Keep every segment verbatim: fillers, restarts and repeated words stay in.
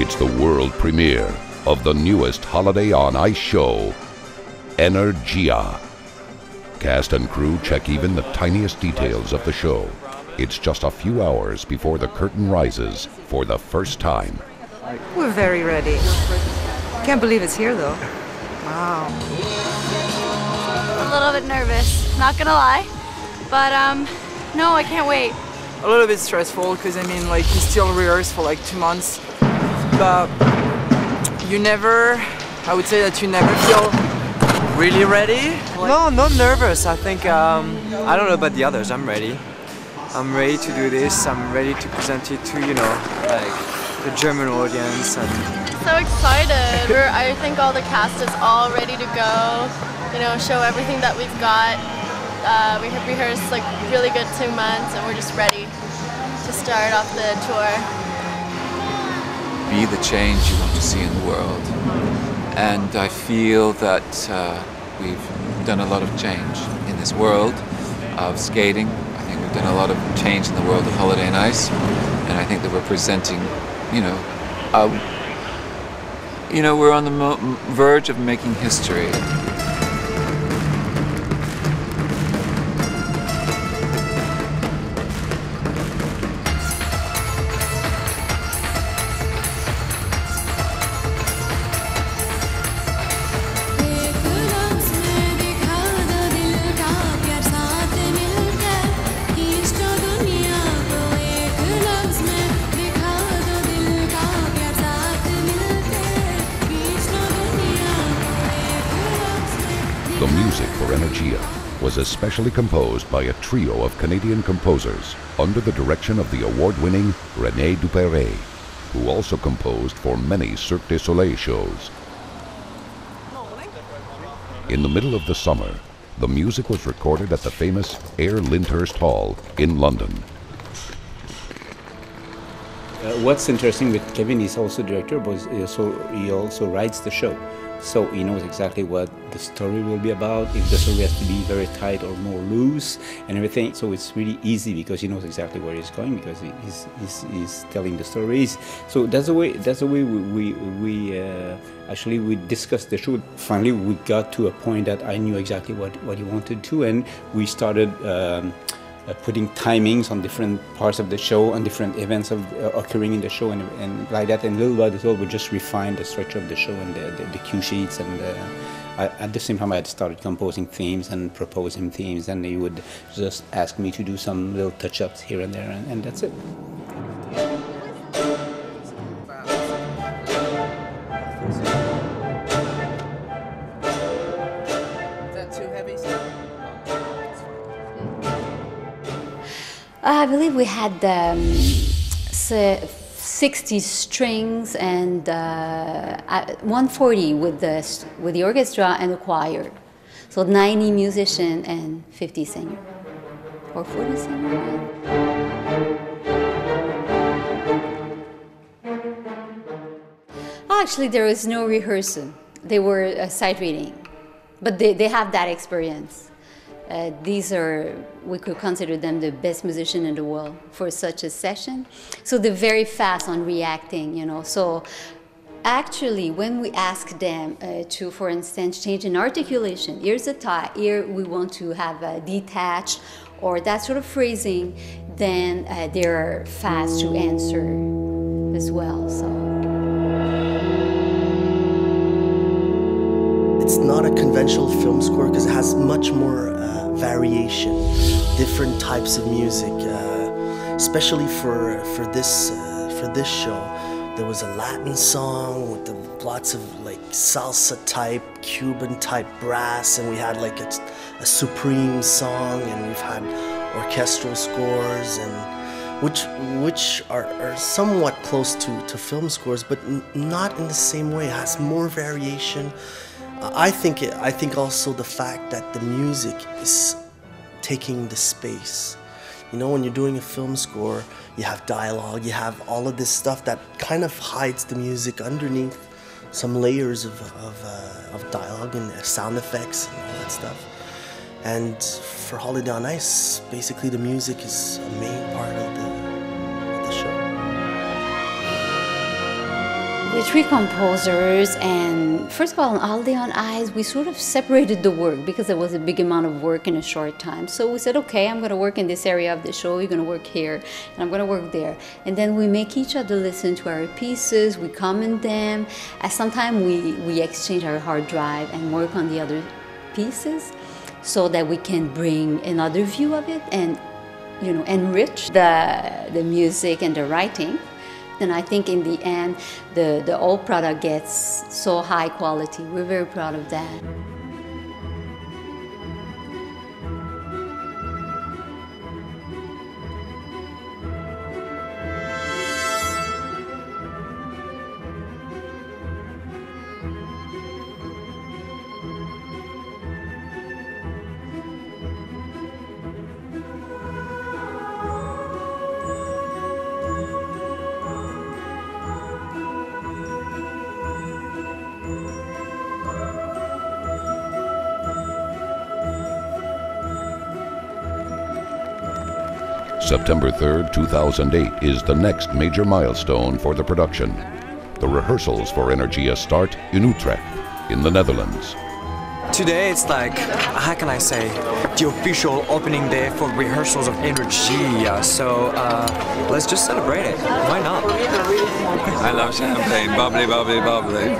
It's the world premiere of the newest Holiday on Ice show, Energia. Cast and crew check even the tiniest details of the show. It's just a few hours before the curtain rises for the first time. We're very ready. Can't believe it's here though. Wow. A little bit nervous, not gonna lie. But um, no, I can't wait. A little bit stressful because I mean like you still rehearse for like two months. But you never, I would say that you never feel really ready. Like, no, not nervous. I think, um, I don't know about the others, I'm ready. I'm ready to do this, I'm ready to present it to, you know, like the German audience. And so excited. We're, I think all the cast is all ready to go, you know, show everything that we've got. Uh, we have rehearsed like really good two months and we're just ready to start off the tour. Be the change you want to see in the world. And I feel that uh, we've done a lot of change in this world of skating. I think we've done a lot of change in the world of Holiday on Ice. And I think that we're presenting, you know, uh, you know, we're on the mo verge of making history. The music for Energia was especially composed by a trio of Canadian composers under the direction of the award-winning René Duperré, who also composed for many Cirque du Soleil shows. In the middle of the summer, the music was recorded at the famous Air Lyndhurst Hall in London. Uh, what's interesting with Kevin, he's also director, but he also, he also writes the show. So he knows exactly what the story will be about, if the story has to be very tight or more loose and everything. So it's really easy because he knows exactly where he's going because he's, he's, he's telling the stories. So that's the way, that's the way we, we, we uh, actually we discussed the show. Finally, we got to a point that I knew exactly what, what he wanted to, and we started um, Uh, putting timings on different parts of the show and different events of, uh, occurring in the show and, and like that, and little by little we just refined the structure of the show and the, the, the cue sheets, and uh, I, at the same time I had started composing themes and proposing themes, and he would just ask me to do some little touch-ups here and there, and, and that's it. I believe we had um, sixty strings and uh, one forty with the, with the orchestra and the choir. So ninety musicians and fifty singers, or forty singers. Actually, there was no rehearsal. They were uh, sight reading, but they, they have that experience. Uh, these are, we could consider them the best musician in the world for such a session. So they're very fast on reacting, you know. So actually, when we ask them uh, to, for instance, change an articulation, here's a tie, here we want to have a detached or that sort of phrasing, then uh, they're fast to answer as well. So. It's not a conventional film score because it has much more uh, variation, different types of music. Uh, especially for for this uh, for this show, there was a Latin song with the, lots of like salsa type, Cuban type brass, and we had like a, a Supreme song, and we've had orchestral scores, and which which are, are somewhat close to to film scores, but n not in the same way. It has more variation. I think it, I think also the fact that the music is taking the space. You know, when you're doing a film score, you have dialogue, you have all of this stuff that kind of hides the music underneath some layers of, of, uh, of dialogue and sound effects and all that stuff. And for Holiday on Ice, basically the music is a main part of the, of the show. We're three composers, and first of all, on Holiday on Ice, we sort of separated the work because there was a big amount of work in a short time. So we said, okay, I'm going to work in this area of the show, you're going to work here, and I'm going to work there. And then we make each other listen to our pieces, we comment them. At some time, we, we exchange our hard drive and work on the other pieces so that we can bring another view of it and, you know, enrich the, the music and the writing. And I think in the end, the, the whole product gets so high quality. We're very proud of that. September third, two thousand eight is the next major milestone for the production. The rehearsals for Energia start in Utrecht, in the Netherlands. Today it's like, how can I say, the official opening day for rehearsals of Energia. So uh, let's just celebrate it. Why not? I love champagne. Bubbly, bubbly, bubbly.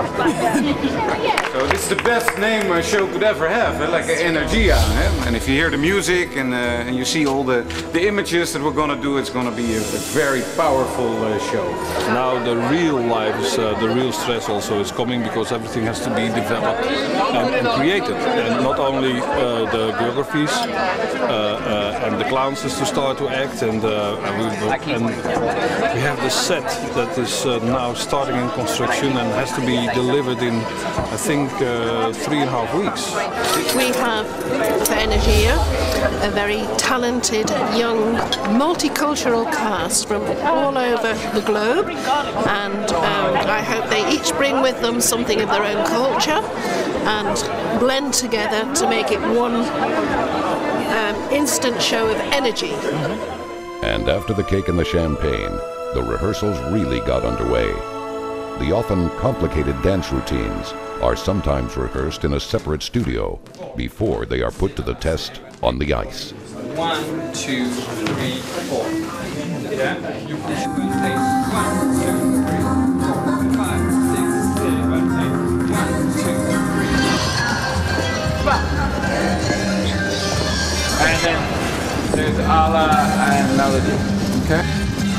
So this is the best name a show could ever have, eh? Like Energia. Eh? And if you hear the music and, uh, and you see all the, the images that we're going to do, it's going to be a, a very powerful uh, show. Now the real life, is, uh, the real stress also is coming because everything has to be developed and, and created. And not only uh, the choreographies uh, uh, and the clowns is to start to act, and, uh, and, we, and we have the set that is uh, now starting in construction and has to be delivered in, I think, uh, three and a half weeks. We have for Energia a very talented, young, multicultural cast from all over the globe, and um, I hope they each bring with them something of their own culture and blend together to make it one um, instant show of energy. And after the cake and the champagne, the rehearsals really got underway. The often complicated dance routines are sometimes rehearsed in a separate studio before they are put to the test on the ice. One, two, three, four. Yeah. One, two, three, four, five, six, seven, eight. One, two, three. And then there's Ala and Melody. Okay.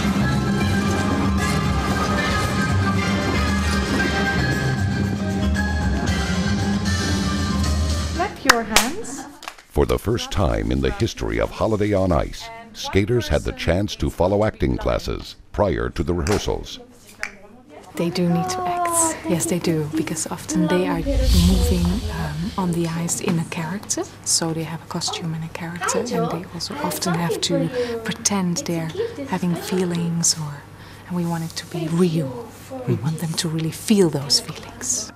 Your hands. For the first time in the history of Holiday on Ice, skaters had the chance to follow acting classes prior to the rehearsals. They do need to act, yes they do, because often they are moving um, on the ice in a character, so they have a costume and a character, and they also often have to pretend they're having feelings, or, and we want it to be real. We want them to really feel those feelings.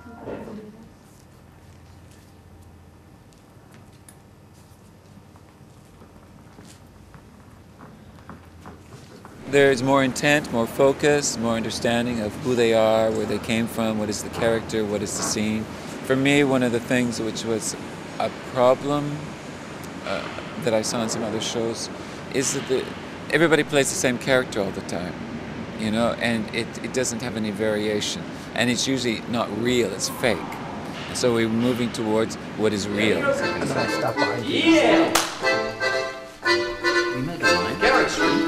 There's more intent, more focus, more understanding of who they are, where they came from, what is the character, what is the scene. For me, one of the things which was a problem uh, that I saw in some other shows is that the, everybody plays the same character all the time, you know, and it, it doesn't have any variation. And it's usually not real, it's fake. So we're moving towards what is real. Yeah! We made a line. Garrett Street.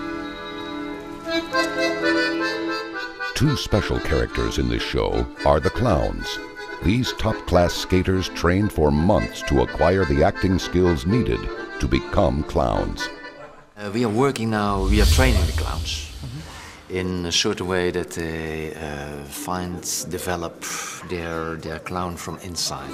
Two special characters in this show are the clowns. These top-class skaters trained for months to acquire the acting skills needed to become clowns. Uh, we are working now, we are training the clowns mm-hmm. in a certain way that they uh, find, develop their, their clown from inside.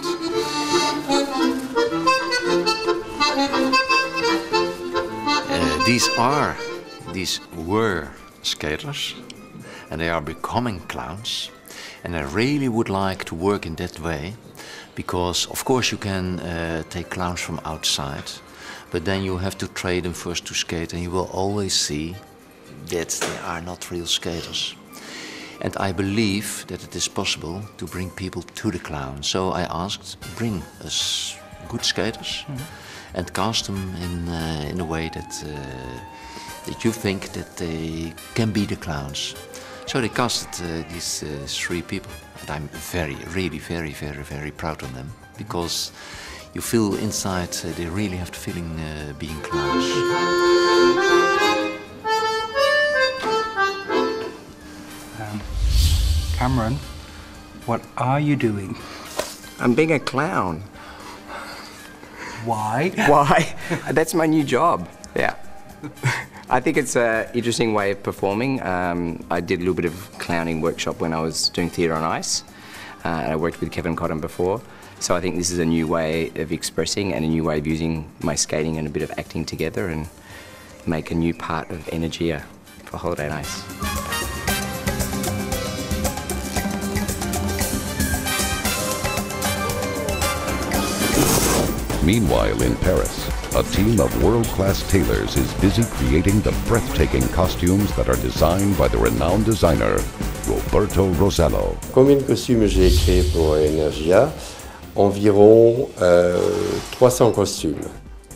Uh, these are, these were skaters, and they are becoming clowns, and I really would like to work in that way, because of course you can uh, take clowns from outside, but then you have to train them first to skate, and you will always see that they are not real skaters. And I believe that it is possible to bring people to the clown. So I asked, bring us good skaters mm-hmm. and cast them in, uh, in a way that, uh, that you think that they can be the clowns. So they casted uh, these uh, three people. And I'm very, really, very, very, very proud of them. Because you feel inside uh, they really have the feeling uh, being clowns. Um, Cameron, what are you doing? I'm being a clown. Why? Why? That's my new job. Yeah. I think it's an interesting way of performing. Um, I did a little bit of clowning workshop when I was doing theatre on ice. Uh, and I worked with Kevin Cotton before. So I think this is a new way of expressing and a new way of using my skating and a bit of acting together and make a new part of Energia for Holiday on Ice. Meanwhile, in Paris, a team of world-class tailors is busy creating the breathtaking costumes that are designed by the renowned designer, Roberto Rosello. Combien de costumes j'ai créé pour Energia? Environ euh, trois cents costumes.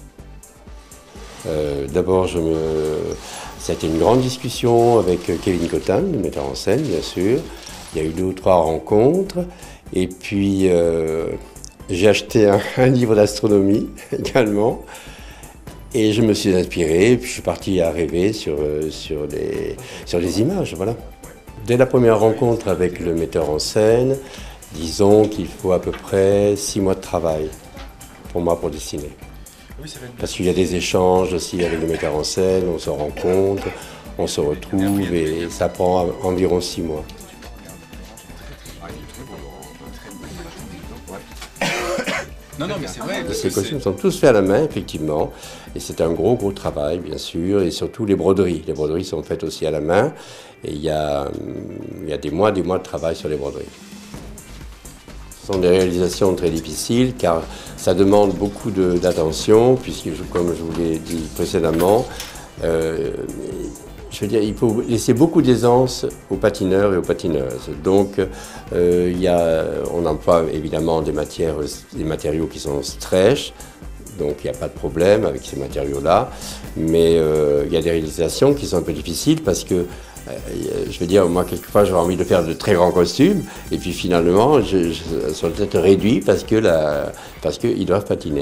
Euh, D'abord, je me... ça a été une grande discussion avec Kevin Cotton, le metteur en scène, bien sûr. Il y a eu deux ou trois rencontres. Et puis, euh, j'ai acheté un, un livre d'astronomie également. Et je me suis inspiré, et puis je suis parti à rêver sur, sur, les, sur les images, voilà. Dès la première rencontre avec le metteur en scène, disons qu'il faut à peu près six mois de travail pour moi pour dessiner. Parce qu'il y a des échanges aussi avec le metteur en scène, on se rencontre, on se retrouve et ça prend environ six mois. Non, non, mais c'est vrai. Ces costumes sont tous faits à la main, effectivement, et c'est un gros, gros travail, bien sûr, et surtout les broderies. Les broderies sont faites aussi à la main, et il y a, il y a des mois, des mois de travail sur les broderies. Ce sont des réalisations très difficiles, car ça demande beaucoup d'attention, puisque, comme je vous l'ai dit précédemment, euh, je veux dire, il faut laisser beaucoup d'aisance aux patineurs et aux patineuses. Donc, euh, il y a, on emploie évidemment des, matières, des matériaux qui sont stretch, donc il n'y a pas de problème avec ces matériaux-là. Mais euh, il y a des réalisations qui sont un peu difficiles parce que, euh, je veux dire, moi, quelquefois, j'aurais envie de faire de très grands costumes, et puis finalement, je, je, sont peut-être réduits parce que la, parce qu'ils doivent patiner.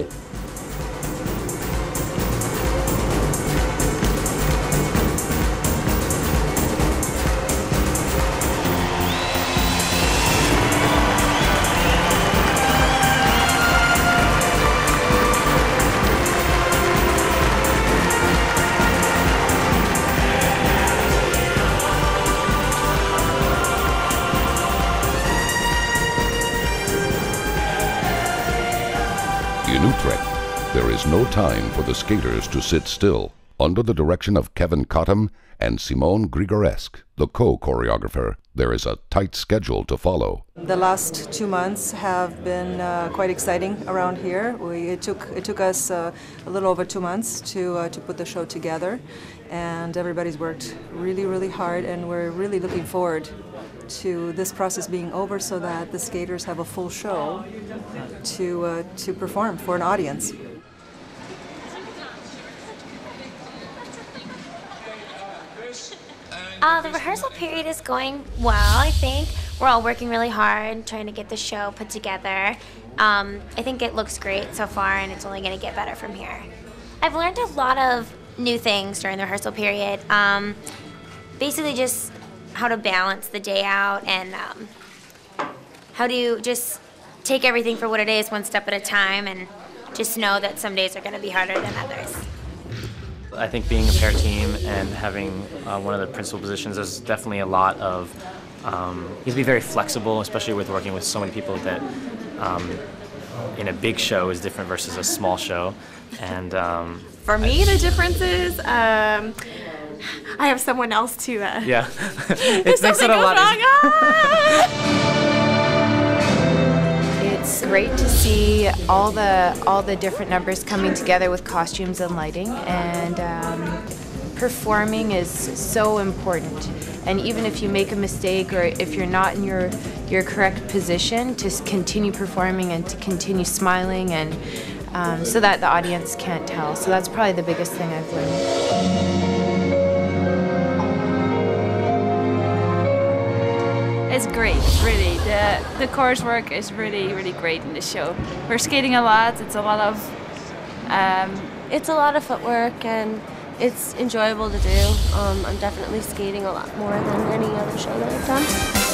In Utrecht, there is no time for the skaters to sit still. Under the direction of Kevin Cotton and Simone Grigorescu, the co-choreographer, there is a tight schedule to follow. The last two months have been uh, quite exciting around here. We, it took it took us uh, a little over two months to uh, to put the show together, and everybody's worked really, really hard, and we're really looking forward to this process being over so that the skaters have a full show to uh, to perform for an audience. Uh, the rehearsal period is going well, I think. We're all working really hard, trying to get the show put together. Um, I think it looks great so far, and it's only going to get better from here. I've learned a lot of new things during the rehearsal period. Um, basically just how to balance the day out and um, how to just take everything for what it is, one step at a time, and just know that some days are going to be harder than others. I think being a pair team and having uh, one of the principal positions, there's definitely a lot of, um, you have to be very flexible, especially with working with so many people that um, in a big show is different versus a small show. And um, for me, the difference is um, I have someone else to. Uh, yeah, it makes it a lot easier. It's great to see all the all the different numbers coming together with costumes and lighting, and um, performing is so important. And even if you make a mistake or if you're not in your, your correct position, to continue performing and to continue smiling, and um, so that the audience can't tell. So that's probably the biggest thing I've learned. It's great, really. The, the coursework is really, really great in this show. We're skating a lot, it's a lot of... Um, it's a lot of footwork and it's enjoyable to do. Um, I'm definitely skating a lot more than any other show that I've done.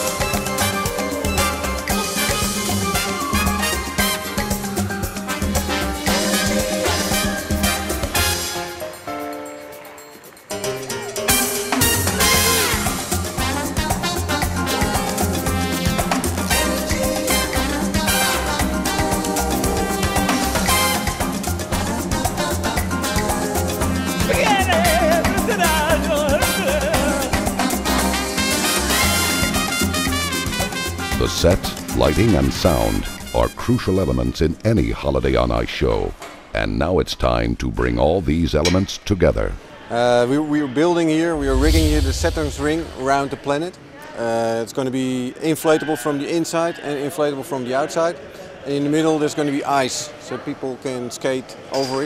The set, lighting, and sound are crucial elements in any Holiday on Ice show. And now it's time to bring all these elements together. Uh, we, we are building here, we are rigging here the Saturn's ring around the planet. Uh, it's going to be inflatable from the inside and inflatable from the outside. And in the middle there's going to be ice, so people can skate over it.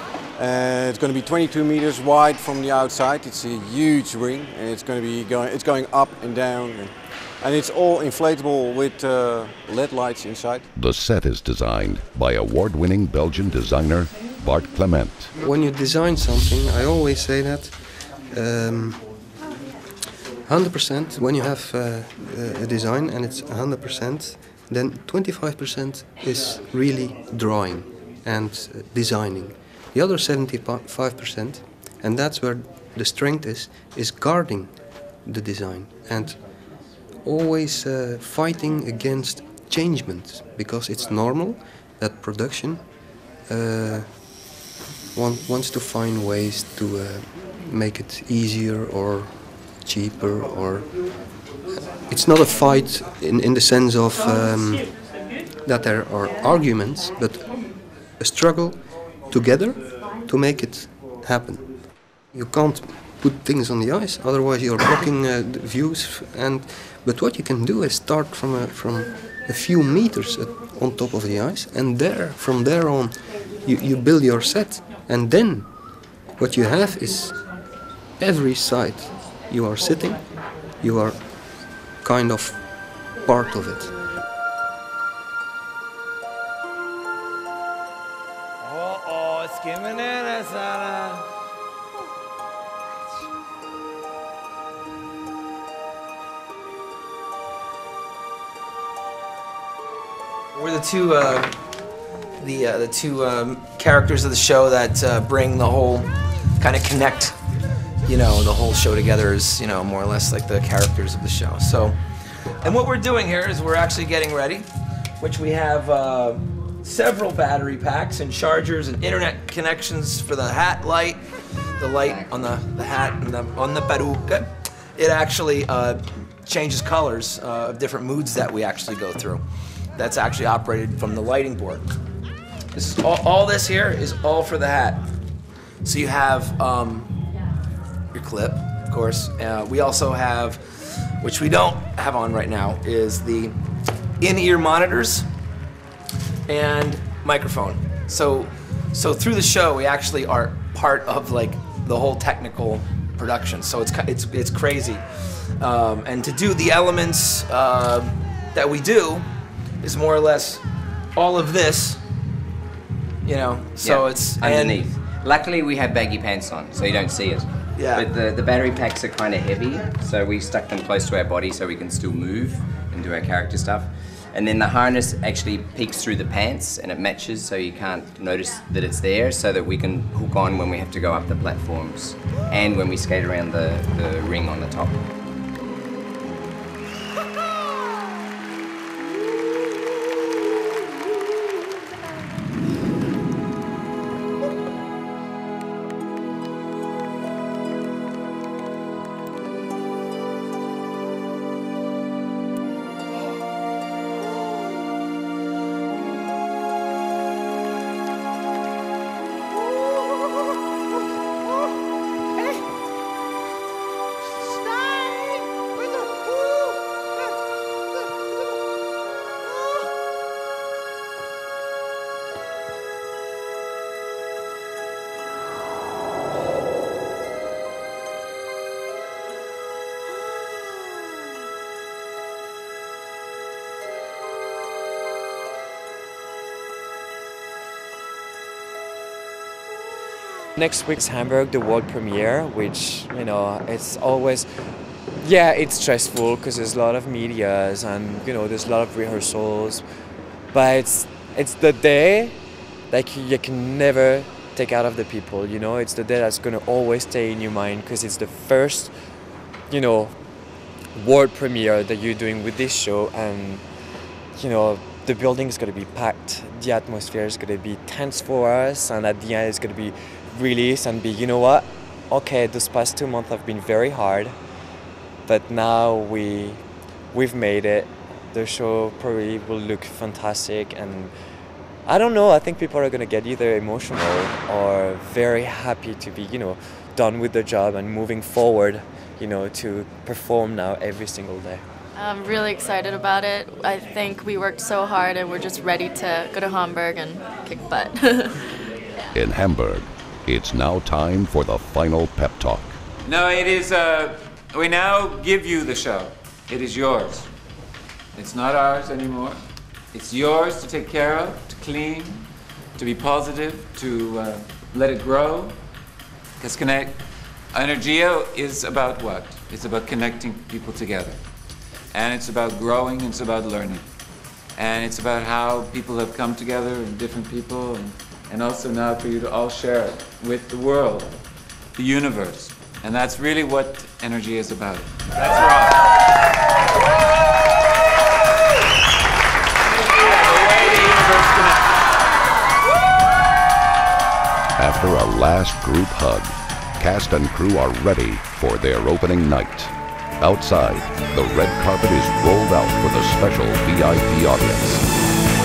Uh, it's going to be twenty-two meters wide from the outside. It's a huge ring, and it's going to be going, it's going up and down. And, And it's all inflatable with uh, L E D lights inside. The set is designed by award-winning Belgian designer Bart Clement. When you design something, I always say that um, one hundred percent when you have uh, a design and it's one hundred percent, then twenty-five percent is really drawing and uh, designing. The other seventy-five percent, and that's where the strength is, is guarding the design and always uh, fighting against changement, because it's normal that production uh, want, wants to find ways to uh, make it easier or cheaper, or uh, it's not a fight in, in the sense of um, that there are arguments, but a struggle together to make it happen. You can't put things on the ice, otherwise you're blocking uh, the views. And but what you can do is start from a, from a few meters on top of the ice, and there, from there on, you, you build your set, and then what you have is every side you are sitting, you are kind of part of it. Oh, it's coming in, Sarah. We're the two, uh, the uh, the two um, characters of the show that uh, bring the whole, kind of connect, you know, the whole show together is, you know, more or less like the characters of the show. So, and what we're doing here is we're actually getting ready, which we have uh, several battery packs and chargers and internet connections for the hat light, the light on the, the hat and the, on the peruca. It actually uh, changes colors uh, of different moods that we actually go through. That's actually operated from the lighting board. This is all, all this here is all for the hat. So you have um, your clip, of course. Uh, we also have, which we don't have on right now, is the in-ear monitors and microphone. So, so through the show, we actually are part of like the whole technical production. So it's it's it's crazy. Um, and to do the elements uh, that we do is more or less all of this, you know, so yeah, it's underneath. And luckily we have baggy pants on, so you don't see it. Yeah. But the, the battery packs are kind of heavy, so we stuck them close to our body so we can still move and do our character stuff. And then the harness actually peeks through the pants and it matches, so you can't notice that it's there, so that we can hook on when we have to go up the platforms and when we skate around the, the ring on the top. next week's Hamburg, the world premiere, which, you know, it's always, yeah, it's stressful because there's a lot of medias and, you know, there's a lot of rehearsals, but it's, it's the day like you can never take out of the people, you know, it's the day that's going to always stay in your mind because it's the first, you know, world premiere that you're doing with this show, and, you know, the building is going to be packed, the atmosphere is going to be tense for us, and at the end it's going to be released and be, you know what, okay, those past two months have been very hard, but now we, we've made it. The show probably will look fantastic, and I don't know, I think people are going to get either emotional or very happy to be, you know, done with the job and moving forward, you know, to perform now every single day. I'm really excited about it. I think we worked so hard and we're just ready to go to Hamburg and kick butt. In Hamburg, it's now time for the final pep talk. No, it is, uh, we now give you the show. It is yours. It's not ours anymore. It's yours to take care of, to clean, to be positive, to uh, let it grow. Because connect, Energia is about what? It's about connecting people together. And it's about growing, it's about learning. And it's about how people have come together and different people, and, and also now for you to all share it with the world, the universe. And that's really what Energia is about. That's right. After a last group hug, cast and crew are ready for their opening night. Outside, the red carpet is rolled out for the special V I P audience.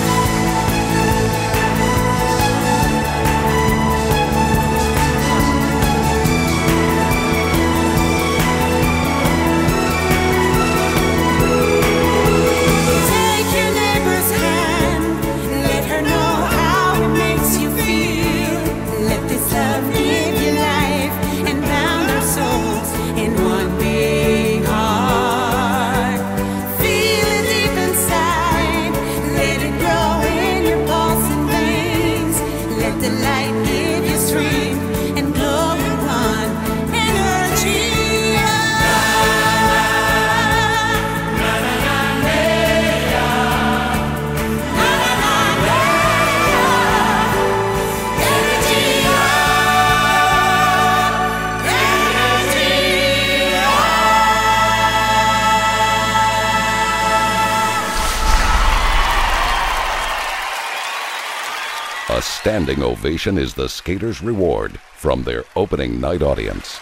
A standing ovation is the skaters' reward from their opening night audience.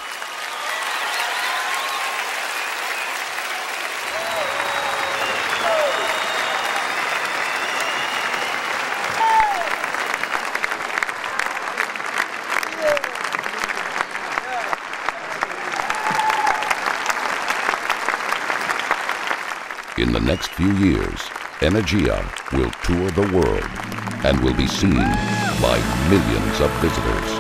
In the next few years, Energia will tour the world and will be seen by millions of visitors.